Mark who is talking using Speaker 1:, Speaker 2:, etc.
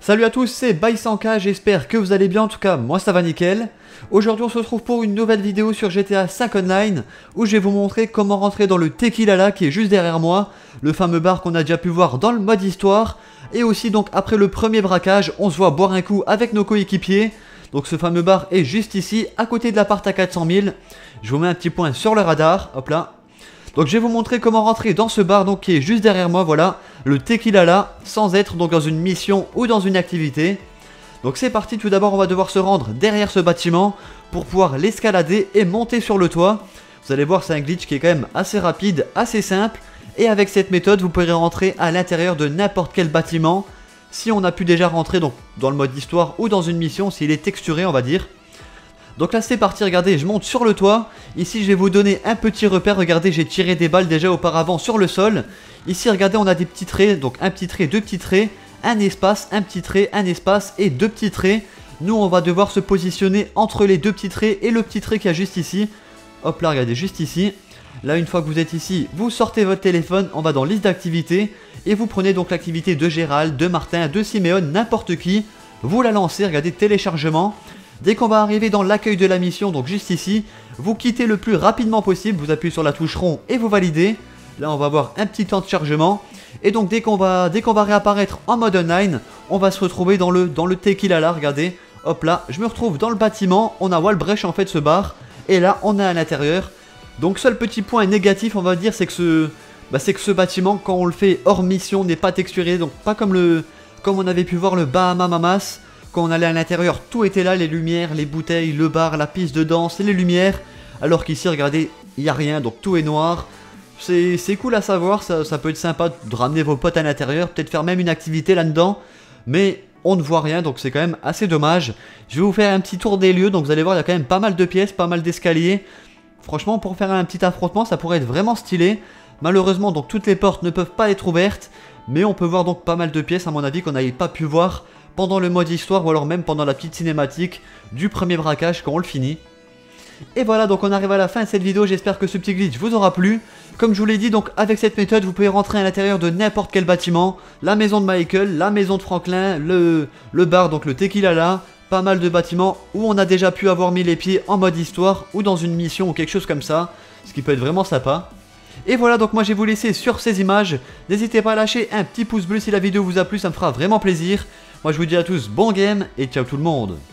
Speaker 1: Salut à tous, c'est By100K, j'espère que vous allez bien, en tout cas moi ça va nickel. Aujourd'hui on se retrouve pour une nouvelle vidéo sur GTA 5 Online où je vais vous montrer comment rentrer dans le Tequila qui est juste derrière moi, le fameux bar qu'on a déjà pu voir dans le mode histoire. Et aussi donc après le premier braquage, on se voit boire un coup avec nos coéquipiers. Donc ce fameux bar est juste ici, à côté de l'appart à 400 000. Je vous mets un petit point sur le radar, hop là. Donc je vais vous montrer comment rentrer dans ce bar donc qui est juste derrière moi, voilà, le Tequila sans être donc dans une mission ou dans une activité. Donc c'est parti, tout d'abord on va devoir se rendre derrière ce bâtiment pour pouvoir l'escalader et monter sur le toit. Vous allez voir, c'est un glitch qui est quand même assez rapide, assez simple. Et avec cette méthode vous pourrez rentrer à l'intérieur de n'importe quel bâtiment si on a pu déjà rentrer donc dans le mode histoire ou dans une mission, s'il est texturé on va dire. Donc là c'est parti, regardez, je monte sur le toit. Ici je vais vous donner un petit repère, regardez, j'ai tiré des balles déjà auparavant sur le sol. Ici regardez, on a des petits traits, donc un petit trait, deux petits traits, un espace, un petit trait, un espace et deux petits traits. Nous on va devoir se positionner entre les deux petits traits et le petit trait qu'il y a juste ici. Hop là, regardez, juste ici. Là une fois que vous êtes ici, vous sortez votre téléphone, on va dans liste d'activités. Et vous prenez donc l'activité de Gérald, de Martin, de Siméon, n'importe qui. Vous la lancez, regardez, téléchargement. Dès qu'on va arriver dans l'accueil de la mission, donc juste ici, vous quittez le plus rapidement possible, vous appuyez sur la touche rond et vous validez. Là on va avoir un petit temps de chargement. Et donc dès qu'on va réapparaître en mode online, on va se retrouver dans le Tequila là, regardez. Hop là, je me retrouve dans le bâtiment, on a Walbrecht en fait ce bar. Et là on est à l'intérieur. Donc seul petit point négatif on va dire, c'est que ce bâtiment quand on le fait hors mission n'est pas texturé. Donc pas comme on avait pu voir le Bahama Mamas. Quand on allait à l'intérieur, tout était là, les lumières, les bouteilles, le bar, la piste de danse et les lumières. Alors qu'ici, regardez, il n'y a rien, donc tout est noir. C'est cool à savoir, ça peut être sympa de ramener vos potes à l'intérieur, peut-être faire même une activité là-dedans. Mais on ne voit rien, donc c'est quand même assez dommage. Je vais vous faire un petit tour des lieux, donc vous allez voir, il y a quand même pas mal de pièces, pas mal d'escaliers. Franchement, pour faire un petit affrontement, ça pourrait être vraiment stylé. Malheureusement, donc toutes les portes ne peuvent pas être ouvertes. Mais on peut voir donc pas mal de pièces, à mon avis, qu'on n'avait pas pu voir pendant le mode histoire ou alors même pendant la petite cinématique du premier braquage quand on le finit. Et voilà, donc on arrive à la fin de cette vidéo, j'espère que ce petit glitch vous aura plu. Comme je vous l'ai dit, donc avec cette méthode vous pouvez rentrer à l'intérieur de n'importe quel bâtiment. La maison de Michael, la maison de Franklin, le bar, donc le Tequila pas mal de bâtiments où on a déjà pu avoir mis les pieds en mode histoire ou dans une mission ou quelque chose comme ça, ce qui peut être vraiment sympa. Et voilà, donc moi je vais vous laisser sur ces images. N'hésitez pas à lâcher un petit pouce bleu si la vidéo vous a plu, ça me fera vraiment plaisir. Moi je vous dis à tous bon game et ciao tout le monde.